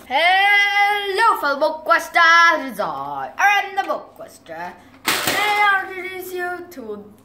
Hello, fellow BookQuesters! I am the BookQuester. Today I'll introduce you to